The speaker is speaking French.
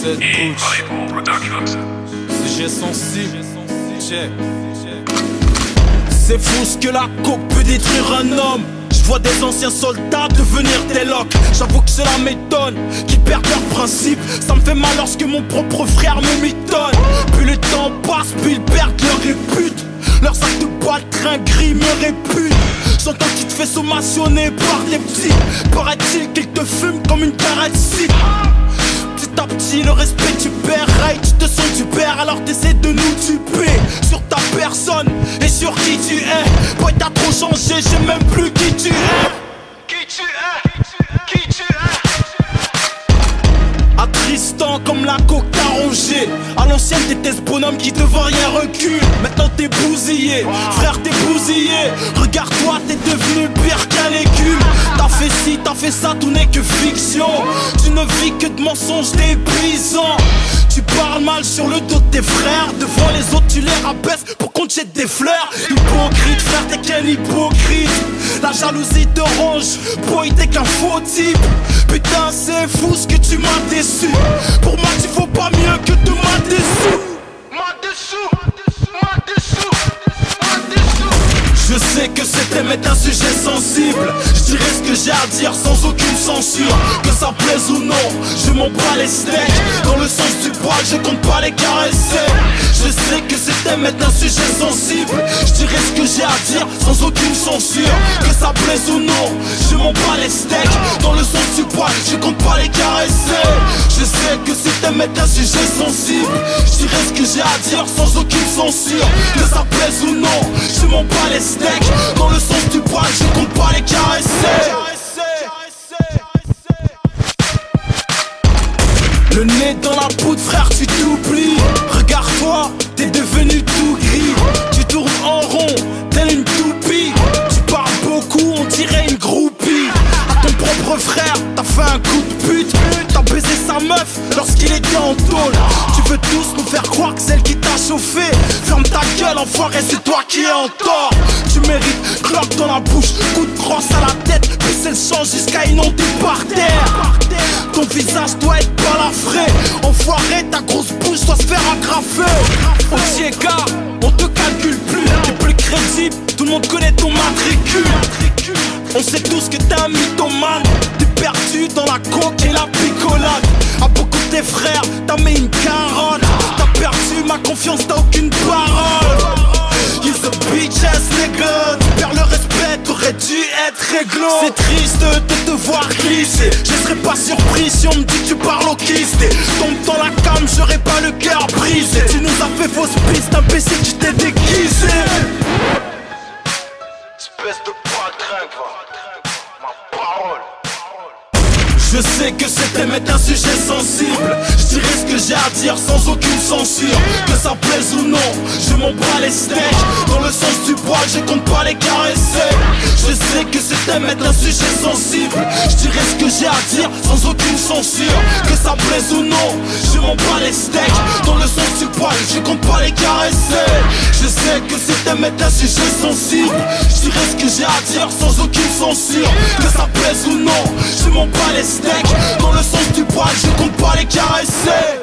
Cette bouche, sujet sensible, check. C'est fou ce que la coke peut détruire un homme. Je vois des anciens soldats devenir des locs. J'avoue que cela m'étonne, qu'ils perdent leurs principes. Ça me fait mal lorsque mon propre frère me mitonne. Plus le temps passe, plus ils perdent leur répute. Leurs sacs de baltrin gris me réputent. J'entends que tu te fais sommationner par des petits. Paraît-il qu'ils te fument comme une carrette si. Petit à petit le respect tu perds. Hey, tu te sens tu perds alors t'essaies de nous tuer. Sur ta personne et sur qui tu es. Boy t'as trop changé, je sais même plus qui tu es. Qui tu es, qui tu es. Attristant comme la coque t'a rongé. À l'ancienne t'étais ce bonhomme qui devant rien recule. Maintenant t'es bousillé, frère t'es bousillé. Regarde-toi t'es devenu pire qu'un légume. T'as fait ci, t'as fait ça, tout n'est que fiction. Tu ne vis que de mensonges déplaisants. Tu parles mal sur le dos de tes frères. Devant les autres tu les rabaisses pour qu'on te jette des fleurs. Hypocrite frère t'es qu'un hypocrite. La jalousie te ronge, boy t'es qu'un faux type. Putain c'est fou ce que tu m'as déçu. Pour moi tu vaux pas mieux que de m'as déçu. Je sais que cet thème est un sujet sensible. Je dirais ce que j'ai à dire sans aucune censure. Que ça plaise ou non, je m'en bats les steaks. Dans le sens du poil, je compte pas les caresser. Je sais que ce thème est un sujet sensible. Je dirais ce que j'ai à dire sans aucune censure. Que ça plaise ou non, je m'en bats les steaks. Dans le sens du poil, je compte pas les caresser. Je sais que ce thème est un sujet sensible. Je dirais ce que j'ai à dire sans aucune censure. Que ça plaise ou non, je m'en bats les steaks. Dans le sens du poil, je compte pas les caresser. Le nez dans la poudre, frère, tu t'oublies. Regarde-toi, t'es devenu tout gris. Tu tournes en rond, tel une toupie. Tu parles beaucoup, on dirait une groupie. À ton propre frère, t'as fait un coup de pute. T'as baisé sa meuf lorsqu'il était en tôle. Tu veux tous nous faire croire que celle qui t'a chauffé. Ferme ta gueule, enfoiré, c'est toi qui es en tort. Tu mérites clope dans la bouche, coup de crosse à la tête. Puis elle change jusqu'à inonder par terre. Ton visage doit être balafré. Enfoiré, ta grosse bouche doit se faire agrafer. Au Tiega, on te calcule plus. T'es plus crédible, tout le monde connaît ton matricule. On sait tous que t'es un mythomane. T'es perdu dans la coke et la picolade. À beaucoup de tes frères, t'as mis une carotte. T'as perdu ma confiance, t'as aucune parole. He's a bitch ass nigga. Tu perds le respect, t'aurais dû être réglo. C'est triste de te voir glisser. Je serais pas surpris si on me dit que tu parles au kysté. Tombe dans la cam, j'aurais pas le cœur brisé. Tu nous as fait fausse piste, imbécile, tu t'es déguisé. Espèce de patrin, ma parole. Je sais que ce thème est un sujet sensible. Je dirais ce que j'ai à dire sans aucune censure. Que ça plaise ou non, je m'en bats les steaks. Dans le sens du poil, je compte pas les caresser. Je sais que ce thème est un sujet sensible. Je dirais ce que j'ai à dire sans aucune censure. Que ça plaise ou non, je m'en bats les steaks. Dans le sens du poil, je compte pas les caresser. Je sais que ce thème est un sujet sensible. Je dirais ce que j'ai à dire sans aucune censure. Que ça plaise ou non, je m'en bats les steaks. Dans le sens du poil, je compte pas les caresser.